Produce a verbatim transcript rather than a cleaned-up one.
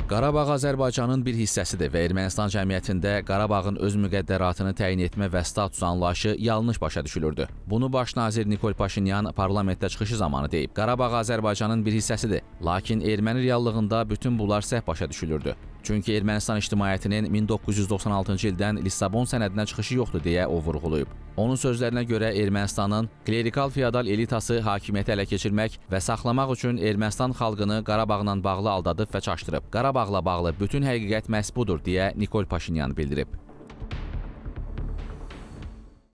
Qarabağ Azərbaycanın bir hissəsidir və Ermənistan cəmiyyətində Qarabağın öz müqəddəratını təyin etmə və status anlayışı yanlış başa düşülürdü. Bunu baş nazir Nikol Paşinyan parlamentdə çıxışı zamanı deyib. Qarabağ Azərbaycanın bir hissəsidir, lakin erməni reallığında bütün bunlar səhv başa düşülürdü. Çünki Ermənistan ictimaiyyətinin min doqquz yüz doxsan altıncı ildən Lissabon sənədinə çıxışı yoxdur deyə o vurğulayıb. Onun sözlərinə görə Ermənistanın klerikal feodal elitası hakimiyyəti ələ keçirmək və saxlamaq üçün Ermənistan xalqını Qarabağla bağlı aldadıb və çaşdırıb. Qarabağla bağlı bütün həqiqət məhz budur deyə Nikol Paşinyan bildirib.